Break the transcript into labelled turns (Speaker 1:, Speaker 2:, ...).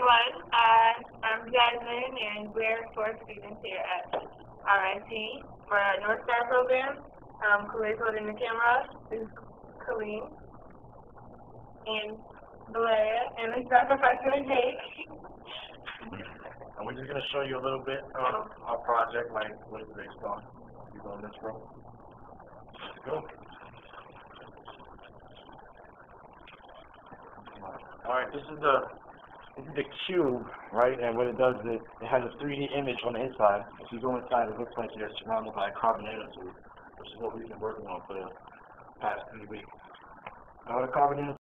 Speaker 1: everyone. I'm Jasmine, and we're four students here at RIT for our North Star program. Khalid's holding the camera. This is Khalid and Blair, and this is our professor, Jake.
Speaker 2: And we're just going to show you a little bit of our project, like what it's based on. You go in this room. Let's go. Alright, this is the cube, right? And what it does is it has a 3D image on the inside. If you go inside, it looks like you're surrounded by a carbon nanotube, which is what we've been working on for the past 3 weeks. Now, what a carbon nanotube